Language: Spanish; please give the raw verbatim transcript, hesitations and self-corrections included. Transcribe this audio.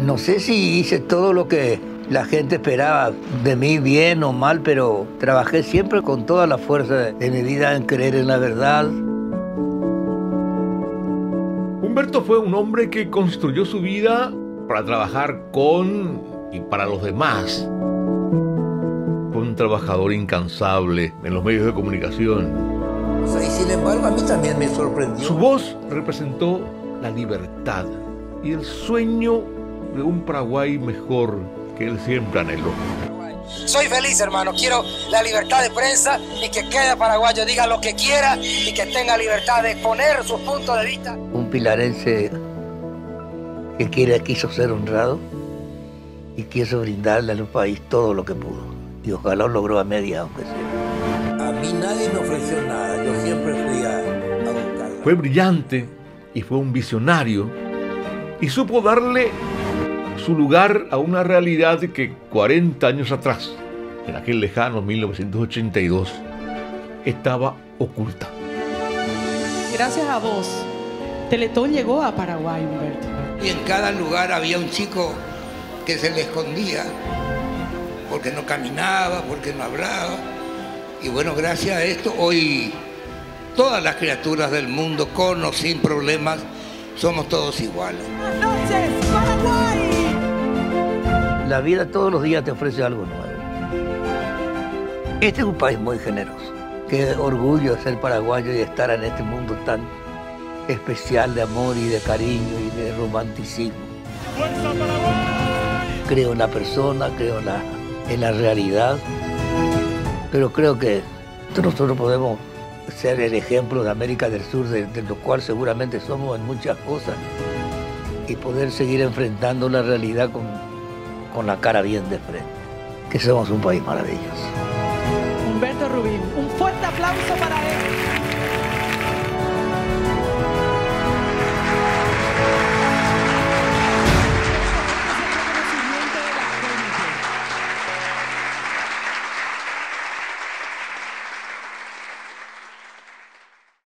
No sé si hice todo lo que la gente esperaba de mí, bien o mal, pero trabajé siempre con toda la fuerza de mi vida en creer en la verdad. Humberto fue un hombre que construyó su vida para trabajar con y para los demás. Fue un trabajador incansable en los medios de comunicación. Y sin embargo, a mí también me sorprendió. Su voz representó la libertad y el sueño de un Paraguay mejor que él siempre anheló. Soy feliz, hermano. Quiero la libertad de prensa y que cada paraguayo diga lo que quiera y que tenga libertad de exponer sus puntos de vista. Un pilarense que quiere, quiso ser honrado y quiso brindarle al país todo lo que pudo. Y ojalá lo logró a media, aunque sea. A mí nadie me ofreció nada. Yo siempre fui a, a buscarla. Fue brillante y fue un visionario y supo darle su lugar a una realidad que cuarenta años atrás, en aquel lejano mil novecientos ochenta y dos, estaba oculta. Gracias a vos, Teletón llegó a Paraguay, Humberto. Y en cada lugar había un chico que se le escondía, porque no caminaba, porque no hablaba. Y bueno, gracias a esto, hoy todas las criaturas del mundo, con o sin problemas, somos todos iguales. Buenas noches, Paraguay. La vida todos los días te ofrece algo nuevo. Este es un país muy generoso. Qué orgullo ser paraguayo y estar en este mundo tan especial de amor y de cariño y de romanticismo. ¡Fuerza Paraguay! Creo en la persona, creo en la, en la realidad, pero creo que nosotros podemos ser el ejemplo de América del Sur, de, de lo cual seguramente somos en muchas cosas, y poder seguir enfrentando la realidad con, con la cara bien de frente, que somos un país maravilloso. Humberto Rubín, un fuerte aplauso para él.